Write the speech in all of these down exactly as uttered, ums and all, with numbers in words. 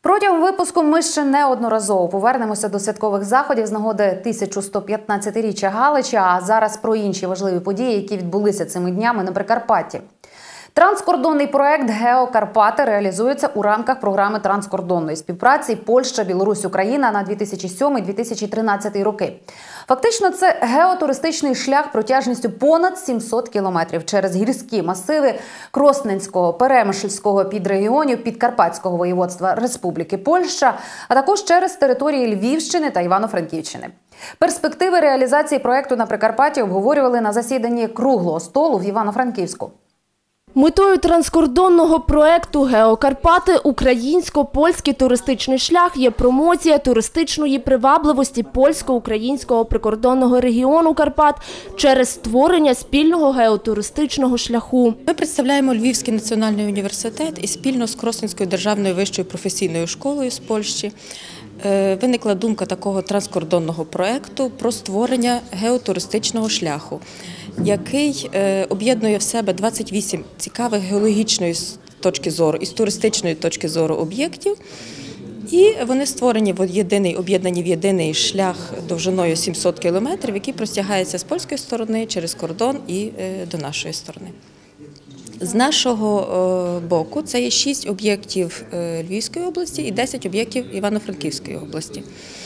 Протягом випуску ми ще неодноразово повернемося до святкових заходів з нагоди тисяча сто п'ятнадцятиріччя Галича, а зараз про інші важливі події, які відбулися цими днями на Прикарпатті. Транскордонний проект «Геокарпати» реалізується у рамках програми транскордонної співпраці Польща, Білорусь, Україна на дві тисячі сьомий - дві тисячі тринадцятий роки. Фактично, це геотуристичний шлях протяжністю понад сімсот кілометрів через гірські масиви Кросненського, Перемишльського підрегіонів Підкарпатського воєводства Республіки Польща, а також через території Львівщини та Івано-Франківщини. Перспективи реалізації проекту на Прикарпатті обговорювали на засіданні круглого столу в Івано-Франківську. Метою транскордонного проекту «Геокарпати» українсько-польський туристичний шлях є промоція туристичної привабливості польсько-українського прикордонного регіону Карпат через створення спільного геотуристичного шляху. Ми представляємо Львівський національний університет і спільно з Кросненською державною вищою професійною школою з Польщі виникла думка такого транскордонного проекту про створення геотуристичного шляху, який об'єднує в себе двадцять вісім цікавих геологічної точки зору і з туристичної точки зору об'єктів. І вони створені в єдиний, об'єднані в єдиний шлях довжиною сімсот кілометрів, який простягається з польської сторони через кордон і до нашої сторони. З нашого боку це є шість об'єктів Львівської області і десять об'єктів Івано-Франківської області.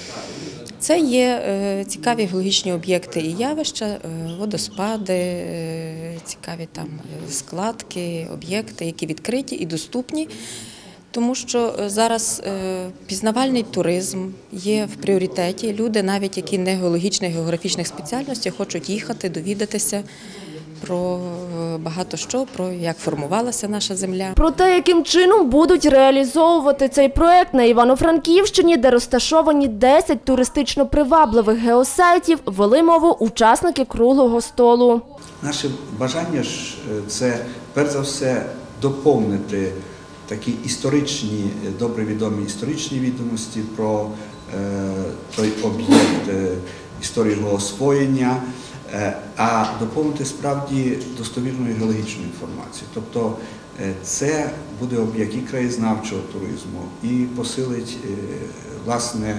Це є цікаві геологічні об'єкти і явища, водоспади, цікаві там складки, об'єкти, які відкриті і доступні, тому що зараз пізнавальний туризм є в пріоритеті. Люди, навіть які не геологічних, географічних спеціальностей, хочуть їхати, довідатися про багато що, про як формувалася наша земля. Про те, яким чином будуть реалізовувати цей проект на Івано-Франківщині, де розташовані десять туристично привабливих геосайтів, вели мову учасники круглого столу. Наше бажання ж це, перш за все, доповнити такі історичні, добре відомі історичні відомості про е, той об'єкт, е, історію його освоєння, а доповнити справді достовірною геологічною інформацією. Тобто це буде об'єкт і краєзнавчого туризму, і посилить, власне,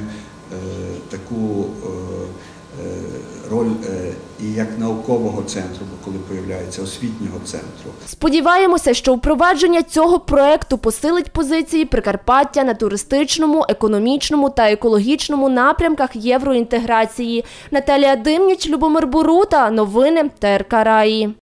таку роль і як наукового центру, коли появляється освітнього центру. Сподіваємося, що впровадження цього проекту посилить позиції Прикарпаття на туристичному, економічному та екологічному напрямках євроінтеграції. Наталія Димніч, Любомир Борута. Новини ТРК Раї.